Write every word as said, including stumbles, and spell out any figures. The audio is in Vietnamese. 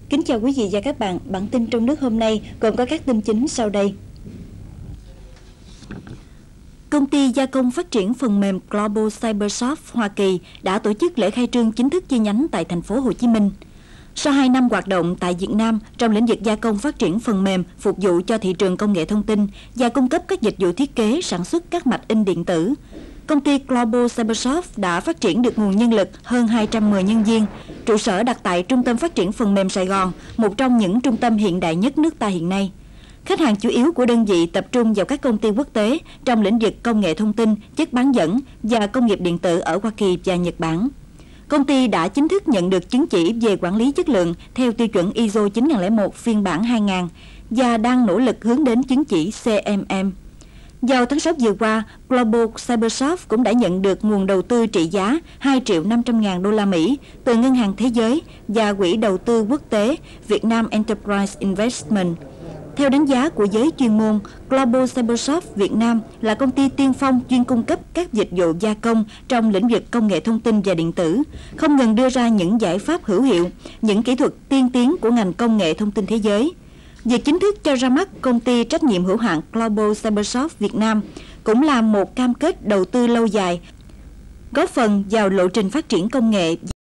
Kính chào quý vị và các bạn. Bản tin trong nước hôm nay gồm có các tin chính sau đây. Công ty gia công phát triển phần mềm Global Cybersoft Hoa Kỳ đã tổ chức lễ khai trương chính thức chi nhánh tại thành phố Hồ Chí Minh. Sau hai năm hoạt động tại Việt Nam trong lĩnh vực gia công phát triển phần mềm phục vụ cho thị trường công nghệ thông tin và cung cấp các dịch vụ thiết kế sản xuất các mạch in điện tử, công ty Global Cybersoft đã phát triển được nguồn nhân lực hơn hai trăm mười nhân viên, trụ sở đặt tại Trung tâm Phát triển Phần mềm Sài Gòn, một trong những trung tâm hiện đại nhất nước ta hiện nay. Khách hàng chủ yếu của đơn vị tập trung vào các công ty quốc tế trong lĩnh vực công nghệ thông tin, chất bán dẫn và công nghiệp điện tử ở Hoa Kỳ và Nhật Bản. Công ty đã chính thức nhận được chứng chỉ về quản lý chất lượng theo tiêu chuẩn i ét ô chín nghìn lẻ một phiên bản hai nghìn và đang nỗ lực hướng đến chứng chỉ xê em em. Vào tháng sáu vừa qua, Global Cybersoft cũng đã nhận được nguồn đầu tư trị giá hai triệu năm trăm ngàn đô la Mỹ từ Ngân hàng Thế giới và Quỹ đầu tư quốc tế Việt Nam Enterprise Investment. Theo đánh giá của giới chuyên môn, Global Cybersoft Việt Nam là công ty tiên phong chuyên cung cấp các dịch vụ gia công trong lĩnh vực công nghệ thông tin và điện tử, không ngừng đưa ra những giải pháp hữu hiệu, những kỹ thuật tiên tiến của ngành công nghệ thông tin thế giới. Việc chính thức cho ra mắt công ty trách nhiệm hữu hạn Global Cybersoft Việt Nam cũng là một cam kết đầu tư lâu dài, góp phần vào lộ trình phát triển công nghệ